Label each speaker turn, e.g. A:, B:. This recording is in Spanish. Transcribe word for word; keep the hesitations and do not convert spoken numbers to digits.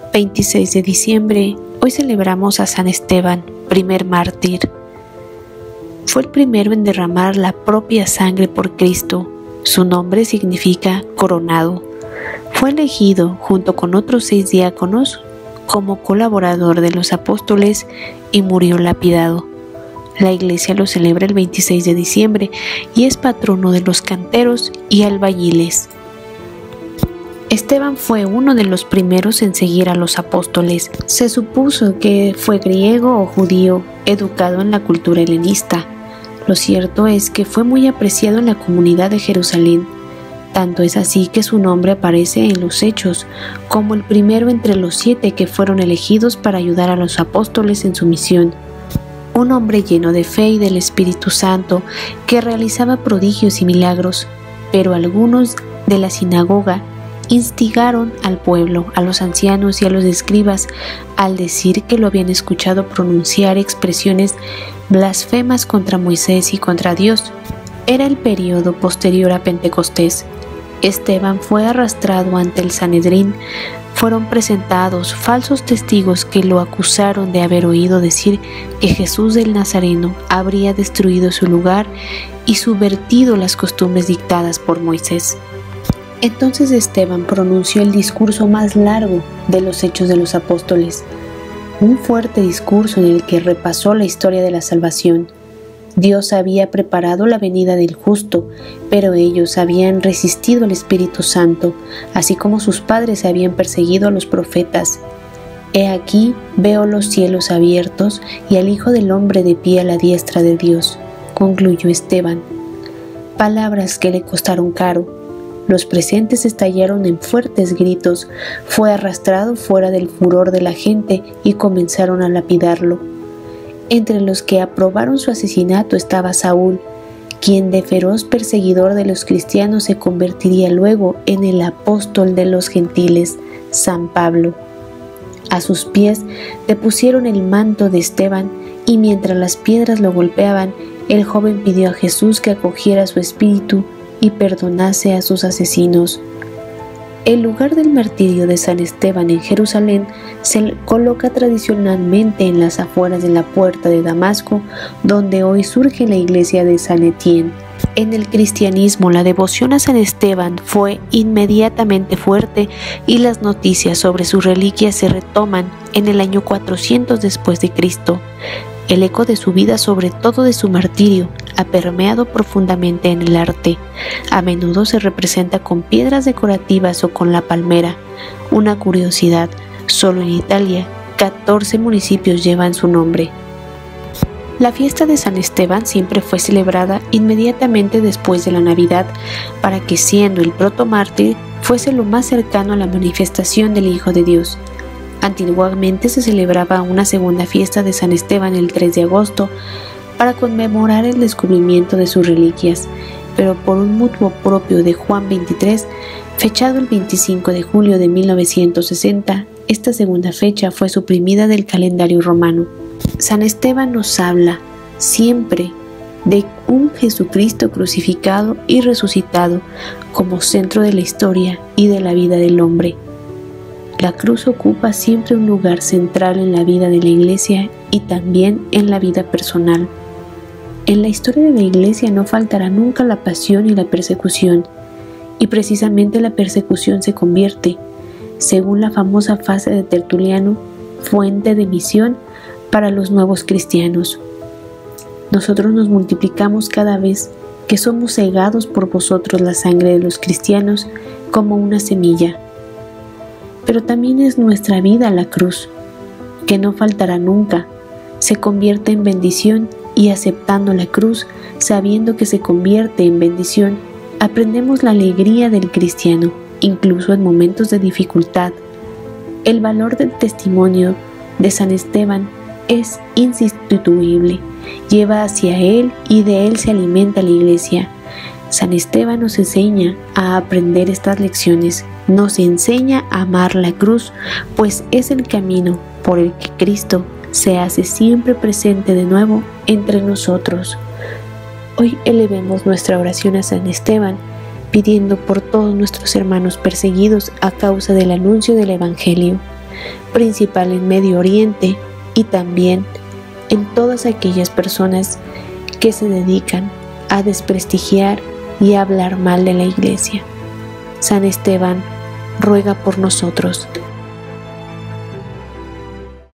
A: veintiséis de diciembre, hoy celebramos a San Esteban, primer mártir. Fue el primero en derramar la propia sangre por Cristo. Su nombre significa coronado. Fue elegido, junto con otros seis diáconos, como colaborador de los apóstoles y murió lapidado. La Iglesia lo celebra el veintiséis de diciembre y es patrono de los canteros y albañiles. Esteban fue uno de los primeros en seguir a los apóstoles. Se supuso que fue griego o judío, educado en la cultura helenista. Lo cierto es que fue muy apreciado en la comunidad de Jerusalén. Tanto es así que su nombre aparece en los Hechos, como el primero entre los siete que fueron elegidos para ayudar a los apóstoles en su misión. Un hombre lleno de fe y del Espíritu Santo que realizaba prodigios y milagros, pero algunos de la sinagoga instigaron al pueblo, a los ancianos y a los escribas al decir que lo habían escuchado pronunciar expresiones blasfemas contra Moisés y contra Dios. Era el periodo posterior a Pentecostés. Esteban fue arrastrado ante el Sanedrín. Fueron presentados falsos testigos que lo acusaron de haber oído decir que Jesús del Nazareno habría destruido su lugar y subvertido las costumbres dictadas por Moisés. Entonces Esteban pronunció el discurso más largo de los Hechos de los Apóstoles, un fuerte discurso en el que repasó la historia de la salvación. Dios había preparado la venida del justo, pero ellos habían resistido al Espíritu Santo, así como sus padres habían perseguido a los profetas. He aquí, veo los cielos abiertos y al Hijo del Hombre de pie a la diestra de Dios, concluyó Esteban. Palabras que le costaron caro. Los presentes estallaron en fuertes gritos. Fue arrastrado fuera del furor de la gente y comenzaron a lapidarlo. Entre los que aprobaron su asesinato estaba Saúl, quien de feroz perseguidor de los cristianos se convertiría luego en el apóstol de los gentiles, San Pablo. A sus pies depusieron el manto de Esteban y mientras las piedras lo golpeaban, el joven pidió a Jesús que acogiera su espíritu y perdonase a sus asesinos. El lugar del martirio de San Esteban en Jerusalén se coloca tradicionalmente en las afueras de la puerta de Damasco, donde hoy surge la iglesia de San Etienne. En el cristianismo, la devoción a San Esteban fue inmediatamente fuerte y las noticias sobre sus reliquias se retoman en el año cuatrocientos después de Cristo. El eco de su vida, sobre todo de su martirio, ha permeado profundamente en el arte. A menudo se representa con piedras decorativas o con la palmera. Una curiosidad, solo en Italia, catorce municipios llevan su nombre. La fiesta de San Esteban siempre fue celebrada inmediatamente después de la Navidad, para que, siendo el protomártir, fuese lo más cercano a la manifestación del Hijo de Dios. Antiguamente se celebraba una segunda fiesta de San Esteban el tres de agosto para conmemorar el descubrimiento de sus reliquias, pero por un mutuo propio de Juan veintitrés, fechado el veinticinco de julio de mil novecientos sesenta, esta segunda fecha fue suprimida del calendario romano. San Esteban nos habla siempre de un Jesucristo crucificado y resucitado como centro de la historia y de la vida del hombre. La cruz ocupa siempre un lugar central en la vida de la Iglesia y también en la vida personal. En la historia de la Iglesia no faltará nunca la pasión y la persecución, y precisamente la persecución se convierte, según la famosa frase de Tertuliano, fuente de misión para los nuevos cristianos. Nosotros nos multiplicamos cada vez que somos cegados por vosotros la sangre de los cristianos como una semilla. Pero también es nuestra vida la cruz, que no faltará nunca, se convierte en bendición y aceptando la cruz, sabiendo que se convierte en bendición, aprendemos la alegría del cristiano, incluso en momentos de dificultad. El valor del testimonio de San Esteban es insustituible, lleva hacia él y de él se alimenta la Iglesia. San Esteban nos enseña a aprender estas lecciones, nos enseña a amar la cruz, pues es el camino por el que Cristo se hace siempre presente de nuevo entre nosotros. Hoy elevemos nuestra oración a San Esteban, pidiendo por todos nuestros hermanos perseguidos a causa del anuncio del Evangelio. principal en Medio Oriente y también en todas aquellas personas que se dedican a desprestigiar y a hablar mal de la Iglesia. San Esteban, ruega por nosotros.